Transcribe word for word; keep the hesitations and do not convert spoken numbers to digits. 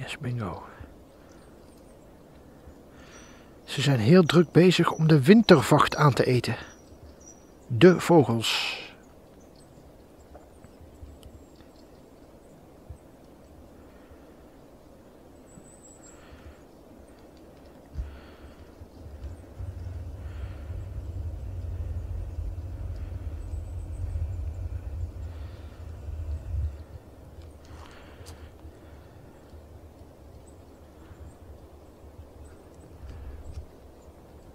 Yes, bingo. Ze zijn heel druk bezig om de wintervacht aan te eten. De vogels.